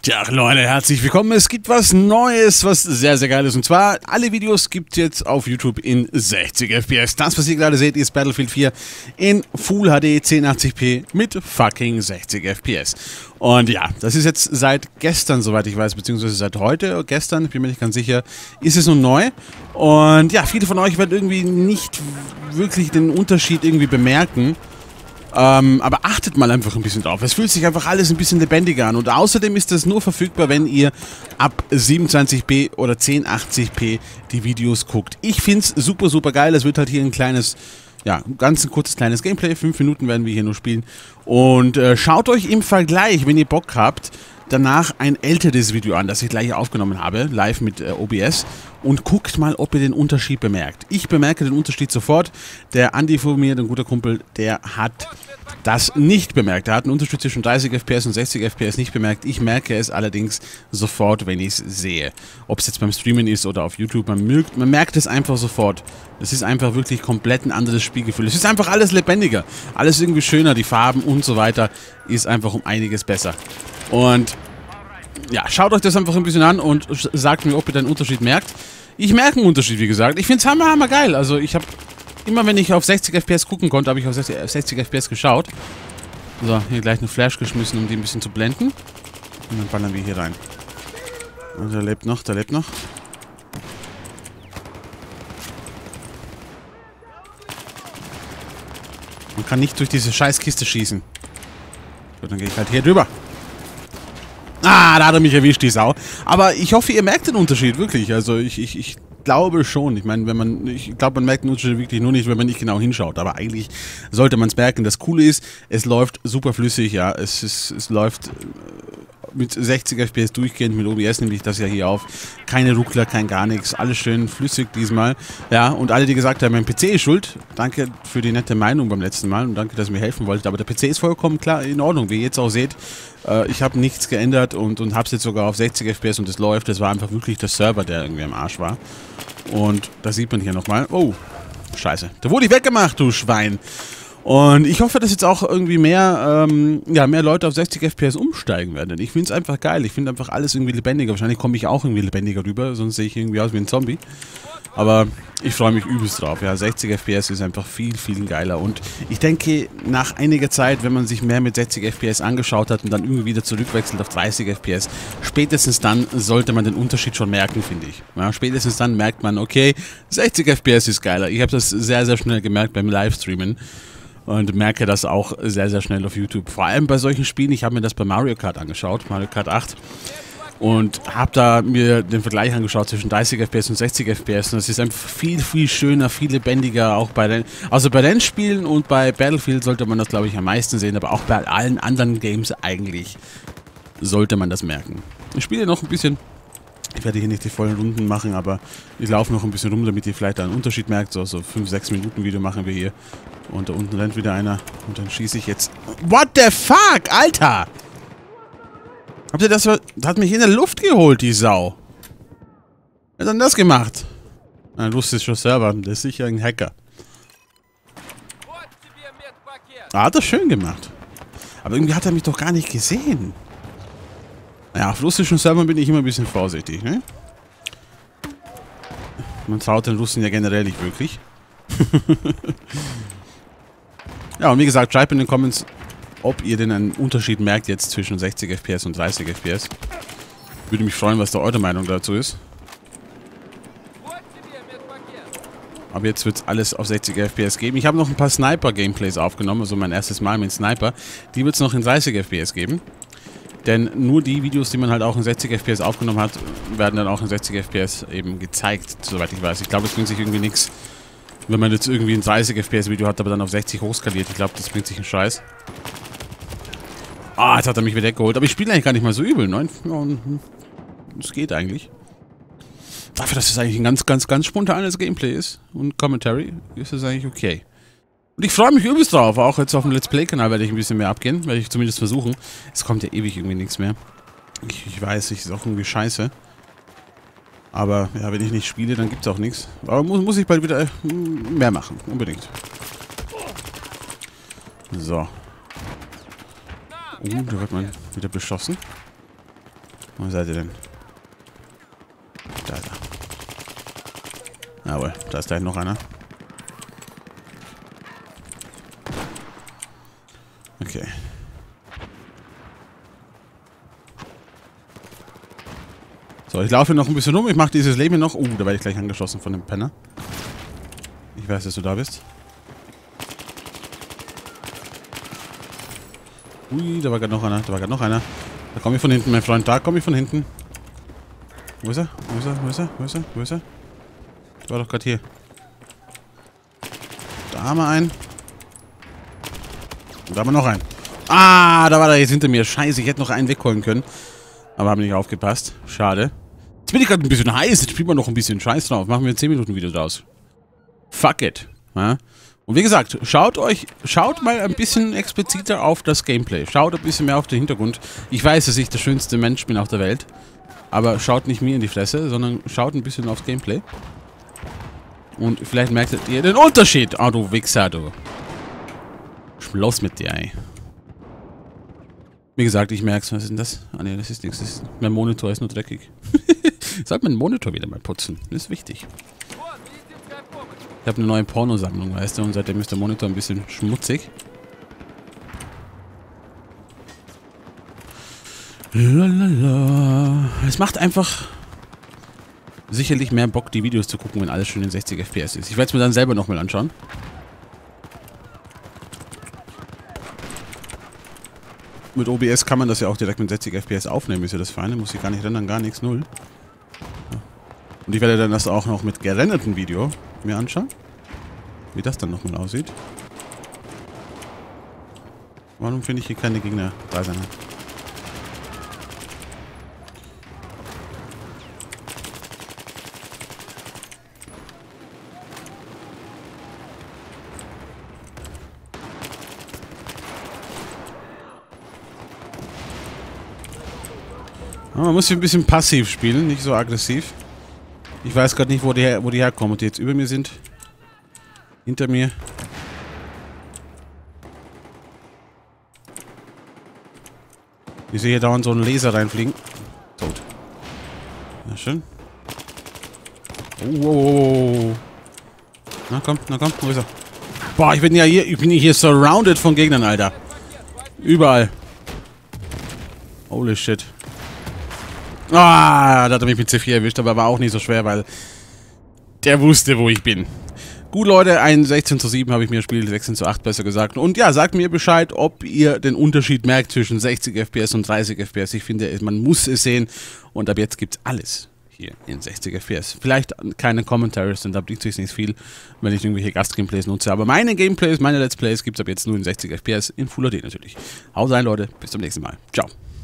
Tja, Leute, herzlich willkommen. Es gibt was Neues, was sehr, sehr geil ist. Und zwar, alle Videos gibt es jetzt auf YouTube in 60 FPS. Das, was ihr gerade seht, ist Battlefield 4 in Full HD 1080p mit fucking 60 FPS. Und ja, das ist jetzt seit gestern, soweit ich weiß, beziehungsweise seit heute, gestern, ich bin mir nicht ganz sicher, ist es nun neu. Und ja, viele von euch werden irgendwie nicht wirklich den Unterschied irgendwie bemerken. Aber achtet mal einfach ein bisschen drauf. Es fühlt sich einfach alles ein bisschen lebendiger an. Und außerdem ist das nur verfügbar, wenn ihr ab 27p oder 1080p die Videos guckt. Ich finde es super, super geil. Es wird halt hier ein kleines, ja, ganz ein kurzes kleines Gameplay. 5 Minuten werden wir hier nur spielen. Und schaut euch im Vergleich, wenn ihr Bock habt, danach ein älteres Video an, das ich gleich aufgenommen habe, live mit OBS. Und guckt mal, ob ihr den Unterschied bemerkt. Ich bemerke den Unterschied sofort. Der Andi von mir, ein guter Kumpel, der hat das nicht bemerkt. Er hat einen Unterschied zwischen 30 FPS und 60 FPS nicht bemerkt. Ich merke es allerdings sofort, wenn ich es sehe. Ob es jetzt beim Streamen ist oder auf YouTube, man merkt es einfach sofort. Es ist einfach wirklich komplett ein anderes Spielgefühl. Es ist einfach alles lebendiger, alles irgendwie schöner, die Farben und so weiter ist einfach um einiges besser. Und ja, schaut euch das einfach ein bisschen an und sagt mir, ob ihr den Unterschied merkt. Ich merke einen Unterschied, wie gesagt. Ich finde es hammergeil. Also ich habe, immer wenn ich auf 60 FPS gucken konnte, habe ich auf 60 FPS geschaut. So, hier gleich eine Flash geschmissen, um die ein bisschen zu blenden. Und dann ballern wir hier rein. Und der lebt noch, der lebt noch. Man kann nicht durch diese Scheißkiste schießen. Gut, dann gehe ich halt hier drüber. Ah, da hat er mich erwischt, die Sau. Aber ich hoffe, ihr merkt den Unterschied, wirklich. Also ich glaube schon. Ich meine, ich glaube, man merkt den Unterschied wirklich nur nicht, wenn man nicht genau hinschaut. Aber eigentlich sollte man es merken. Das Coole ist, es läuft super flüssig, ja. Es läuft mit 60 FPS durchgehend, mit OBS nehme ich das ja hier auf. Keine Ruckler, kein gar nichts. Alles schön flüssig diesmal. Ja, und alle, die gesagt haben, mein PC ist schuld, danke für die nette Meinung beim letzten Mal und danke, dass ihr mir helfen wolltet. Aber der PC ist vollkommen klar in Ordnung, wie ihr jetzt auch seht. Ich habe nichts geändert und habe es jetzt sogar auf 60 FPS und es läuft. Das war einfach wirklich der Server, der irgendwie am Arsch war. Und da sieht man hier nochmal. Oh, scheiße. Da wurde ich weggemacht, du Schwein. Und ich hoffe, dass jetzt auch irgendwie mehr Leute auf 60 FPS umsteigen werden. Denn ich finde es einfach geil. Ich finde einfach alles irgendwie lebendiger. Wahrscheinlich komme ich auch irgendwie lebendiger rüber, sonst sehe ich irgendwie aus wie ein Zombie. Aber ich freue mich übelst drauf. Ja, 60 FPS ist einfach viel, viel geiler. Und ich denke, nach einiger Zeit, wenn man sich mehr mit 60 FPS angeschaut hat und dann irgendwie wieder zurückwechselt auf 30 FPS, spätestens dann sollte man den Unterschied schon merken, finde ich. Ja, spätestens dann merkt man, okay, 60 FPS ist geiler. Ich habe das sehr, sehr schnell gemerkt beim Livestreamen. Und merke das auch sehr, sehr schnell auf YouTube. Vor allem bei solchen Spielen, ich habe mir das bei Mario Kart angeschaut, Mario Kart 8. Und habe da mir den Vergleich angeschaut zwischen 30 FPS und 60 FPS. Und das ist einfach viel, viel schöner, viel lebendiger. Auch bei den, also bei Rennspielen und bei Battlefield sollte man das, glaube ich, am meisten sehen. Aber auch bei allen anderen Games eigentlich sollte man das merken. Ich spiele noch ein bisschen. Ich werde hier nicht die vollen Runden machen, aber ich laufe noch ein bisschen rum, damit ihr vielleicht einen Unterschied merkt. So 5-6 Minuten Video machen wir hier. Und da unten rennt wieder einer. Und dann schieße ich jetzt... What the fuck, Alter! Habt ihr das... Hat mich in der Luft geholt, die Sau. Wer hat denn das gemacht? Ein russischer Server. Der ist sicher ein Hacker. Hat er schön gemacht. Aber irgendwie hat er mich doch gar nicht gesehen. Naja, auf russischen Servern bin ich immer ein bisschen vorsichtig, ne? Man traut den Russen ja generell nicht wirklich. Ja, und wie gesagt, schreibt in den Comments, ob ihr denn einen Unterschied merkt jetzt zwischen 60 FPS und 30 FPS. Würde mich freuen, was da eure Meinung dazu ist. Aber jetzt wird es alles auf 60 FPS geben. Ich habe noch ein paar Sniper-Gameplays aufgenommen, also mein erstes Mal mit Sniper. Die wird es noch in 30 FPS geben. Denn nur die Videos, die man halt auch in 60 FPS aufgenommen hat, werden dann auch in 60 FPS eben gezeigt, soweit ich weiß. Ich glaube, das bringt sich irgendwie nichts, wenn man jetzt irgendwie ein 30 FPS Video hat, aber dann auf 60 hochskaliert. Ich glaube, das bringt sich einen Scheiß. Ah, jetzt hat er mich wieder weggeholt. Aber ich spiele eigentlich gar nicht mal so übel, ne? Das geht eigentlich. Dafür, dass es eigentlich ein ganz spontanes Gameplay ist und Commentary, ist es eigentlich okay. Und ich freue mich übelst drauf. Auch jetzt auf dem Let's Play-Kanal werde ich ein bisschen mehr abgehen. Werde ich zumindest versuchen. Es kommt ja ewig irgendwie nichts mehr. Ich weiß, es ist auch irgendwie scheiße. Aber ja, wenn ich nicht spiele, dann gibt es auch nichts. Aber muss ich bald wieder mehr machen. Unbedingt. So. Da wird man wieder beschossen. Wo seid ihr denn? Da ist er. Jawohl, da ist gleich noch einer. Okay. So, ich laufe noch ein bisschen rum. Ich mache dieses Leben noch. Da werde ich gleich angeschossen von dem Penner. Ich weiß, dass du da bist. Ui, da war gerade noch einer. Da war gerade noch einer. Da komme ich von hinten, mein Freund. Da komme ich von hinten. Wo ist er? Wo ist er? Wo ist er? Wo ist er? Wo ist er? Der war doch gerade hier. Da haben wir einen. Und da haben wir noch einen. Ah, da war der jetzt hinter mir. Scheiße, ich hätte noch einen wegholen können. Aber habe nicht aufgepasst. Schade. Jetzt bin ich gerade ein bisschen heiß. Jetzt spielen wir noch ein bisschen Scheiß drauf. Machen wir ein 10 Minuten Video draus. Fuck it. Ja? Und wie gesagt, schaut mal ein bisschen expliziter auf das Gameplay. Schaut ein bisschen mehr auf den Hintergrund. Ich weiß, dass ich der schönste Mensch bin auf der Welt. Aber schaut nicht mir in die Fresse, sondern schaut ein bisschen aufs Gameplay. Und vielleicht merkt ihr den Unterschied. Ah, du Wichser, du. Schluss mit dir, ey. Wie gesagt, ich merke es. Was ist denn das? Ah, ne, das ist nichts. Mein Monitor ist nur dreckig. Ich sollte meinen Monitor wieder mal putzen. Das ist wichtig. Ich habe eine neue Pornosammlung, weißt du, und seitdem ist der Monitor ein bisschen schmutzig. Lalala. Es macht einfach sicherlich mehr Bock, die Videos zu gucken, wenn alles schön in 60 FPS ist. Ich werde es mir dann selber nochmal anschauen. Mit OBS kann man das ja auch direkt mit 60 FPS aufnehmen, ist ja das Feine. Muss ich gar nicht rendern, gar nichts, null. Und ich werde dann das auch noch mit gerendertem Video mir anschauen. Wie das dann nochmal aussieht. Warum finde ich hier keine Gegner da sein? Man muss hier ein bisschen passiv spielen, nicht so aggressiv. Ich weiß gerade nicht, wo die herkommen und die jetzt über mir sind. Hinter mir. Ich sehe hier dauernd so einen Laser reinfliegen. Tot. Na schön. Oh. Na komm, wo ist er? Boah, ich bin hier surrounded von Gegnern, Alter. Überall. Holy shit. Ah, da hat er mich mit C4 erwischt, aber war auch nicht so schwer, weil der wusste, wo ich bin. Gut, Leute, ein 16:7 habe ich mir das Spiel, 16:8 besser gesagt. Und ja, sagt mir Bescheid, ob ihr den Unterschied merkt zwischen 60 FPS und 30 FPS. Ich finde, man muss es sehen. Und ab jetzt gibt es alles hier in 60 FPS. Vielleicht keine Commentaries, denn da bringt sich nicht viel, wenn ich irgendwelche Gast-Gameplays nutze. Aber meine Gameplays, meine Let's Plays gibt es ab jetzt nur in 60 FPS, in Full HD natürlich. Haut rein, Leute. Bis zum nächsten Mal. Ciao.